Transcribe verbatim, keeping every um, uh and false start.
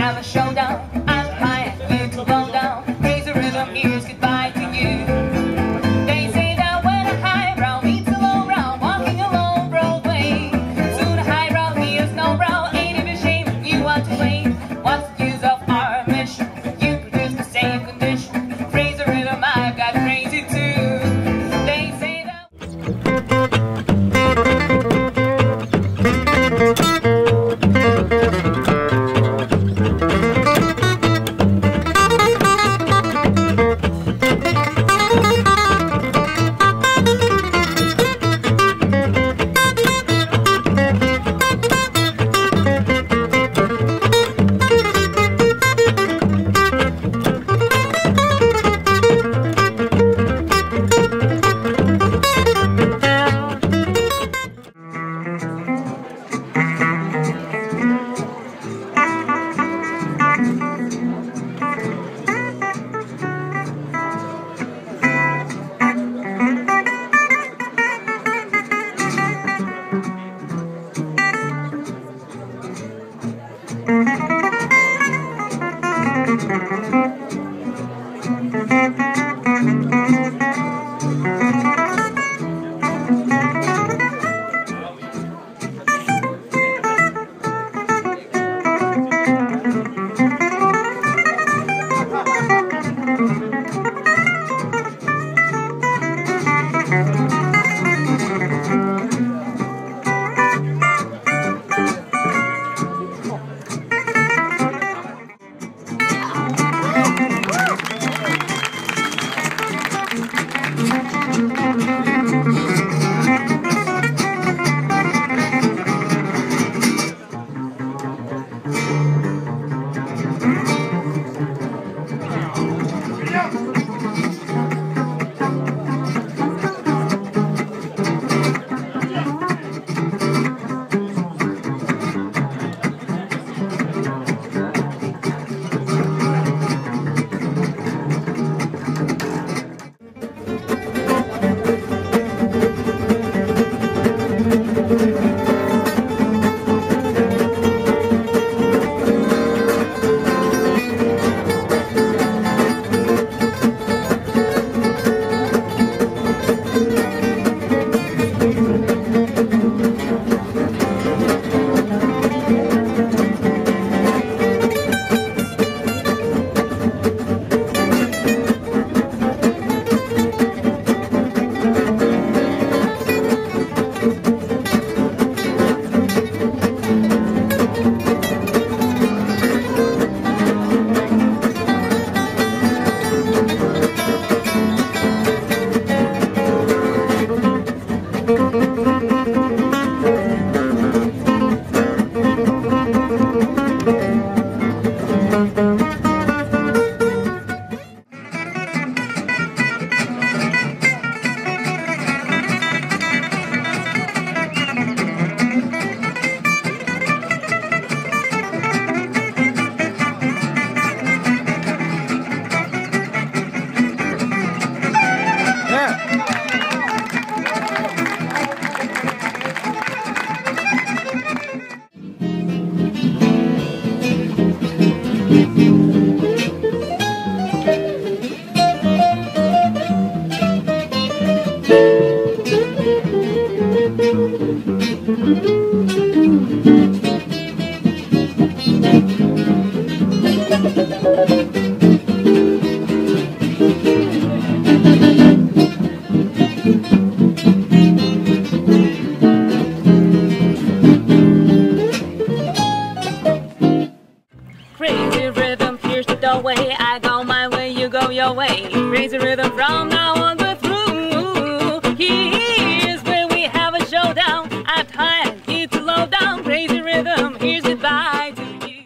have a showdown. I'm high, you to low down. Raise the rhythm, here's goodbye to you. They say that when a highbrow meets a lowbrow, walking along Broadway, soon a highbrow hears no brow. Ain't it a shame you want to wait? What's the use of our mission? You produce the same condition. Raise the rhythm, I've got crazy too. They say that. Crazy rhythm, here's the doorway. I go my way, you go your way. Crazy rhythm from now on we're through. Here's where we have a showdown. I'm tired, it's low down. Crazy rhythm, here's goodbye to you.